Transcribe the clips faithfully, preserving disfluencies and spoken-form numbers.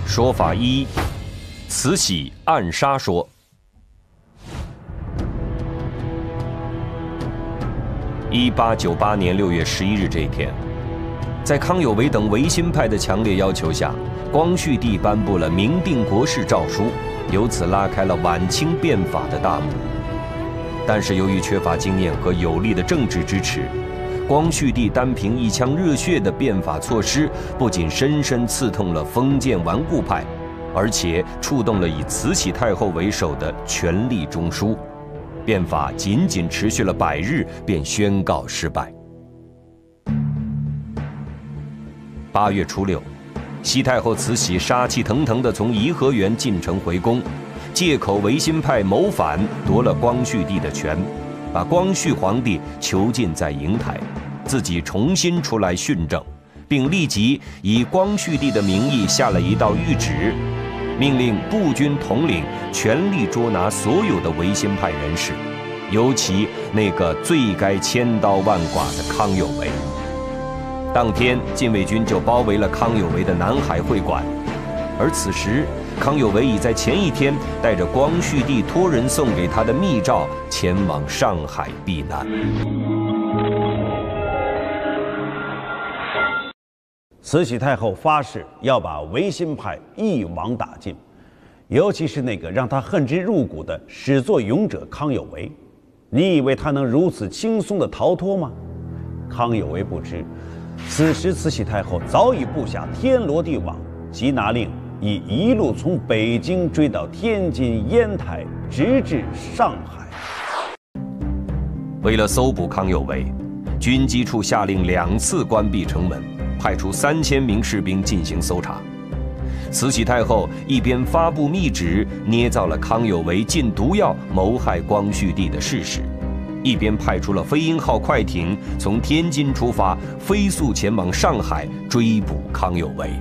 说法一：慈禧暗杀说。一八九八年六月十一日这一天，在康有为等维新派的强烈要求下，光绪帝颁布了明定国事诏书，由此拉开了晚清变法的大幕。但是由于缺乏经验和有力的政治支持，光绪帝单凭一腔热血的变法措施，不仅深深刺痛了封建顽固派，而且触动了以慈禧太后为首的权力中枢。变法仅仅持续了百日，便宣告失败。八月初六，西太后慈禧杀气腾腾地从颐和园进城回宫，借口维新派谋反夺了光绪帝的权，把光绪皇帝囚禁在瀛台，自己重新出来训政，并立即以光绪帝的名义下了一道谕旨，命令步军统领全力捉拿所有的维新派人士，尤其那个最该千刀万剐的康有为。当天，禁卫军就包围了康有为的南海会馆，而此时，康有为已在前一天带着光绪帝托人送给他的密诏前往上海避难。 慈禧太后发誓要把维新派一网打尽，尤其是那个让她恨之入骨的始作俑者康有为。你以为他能如此轻松地逃脱吗？康有为不知，此时慈禧太后早已布下天罗地网，即拿令已一路从北京追到天津、烟台，直至上海。 为了搜捕康有为，军机处下令两次关闭城门，派出三千名士兵进行搜查。慈禧太后一边发布密旨，捏造了康有为禁毒药谋害光绪帝的事实，一边派出了飞鹰号快艇从天津出发，飞速前往上海追捕康有为。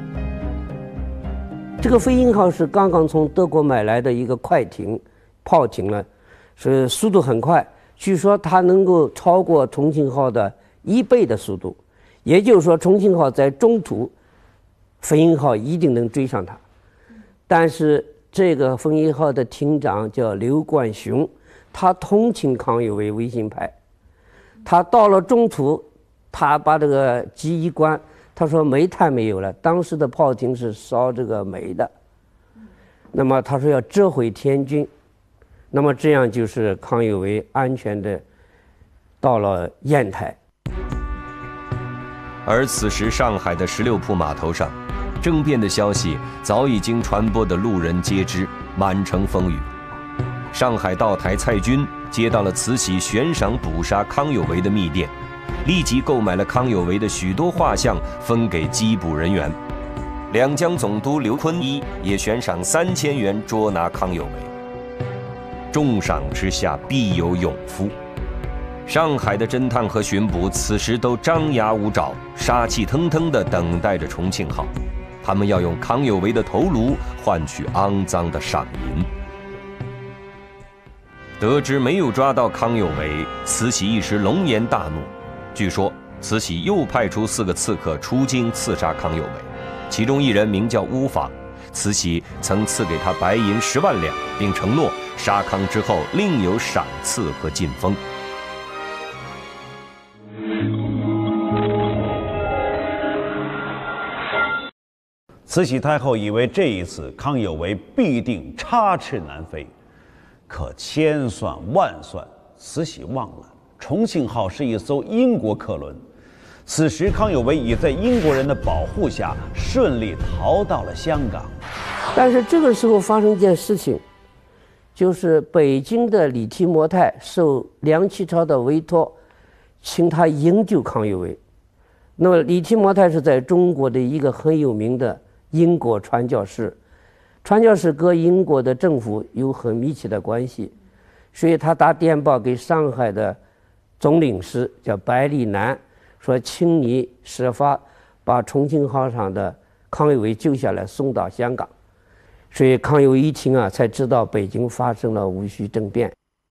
这个飞鹰号是刚刚从德国买来的一个快艇，炮艇呢，是速度很快，据说它能够超过重庆号的一倍的速度，也就是说重庆号在中途，飞鹰号一定能追上它。但是这个飞鹰号的艇长叫刘冠雄，他同情康有为维新派，他到了中途，他把这个机一关，他说煤炭没有了，当时的炮艇是烧这个煤的，那么他说要折回天津，那么这样就是康有为安全的到了砚台。 而此时上海的十六铺码头上，政变的消息早已经传播的路人皆知，满城风雨。上海道台蔡军接到了慈禧悬赏捕杀康有为的密电，立即购买了康有为的许多画像，分给缉捕人员。两江总督刘坤一也悬赏三千元捉拿康有为。重赏之下必有勇夫。上海的侦探和巡捕此时都张牙舞爪，杀气腾腾地等待着重庆号。他们要用康有为的头颅换取肮脏的赏银。得知没有抓到康有为，慈禧一时龙颜大怒。据说慈禧又派出四个刺客出京刺杀康有为，其中一人名叫乌坊，慈禧曾赐给他白银十万两，并承诺杀康之后另有赏赐和晋封。 慈禧太后以为这一次康有为必定插翅难飞，可千算万算，慈禧忘了重庆号是一艘英国客轮。此时康有为已在英国人的保护下顺利逃到了香港。 但是这个时候发生一件事情，就是北京的李提摩太受梁启超的委托，请他营救康有为。那么李提摩太是在中国的一个很有名的英国传教士，传教士跟英国的政府有很密切的关系，所以他打电报给上海的总领事叫白立南，说请你设法把重庆号上的康有为救下来送到香港。所以康有为一听啊，才知道北京发生了戊戌政变，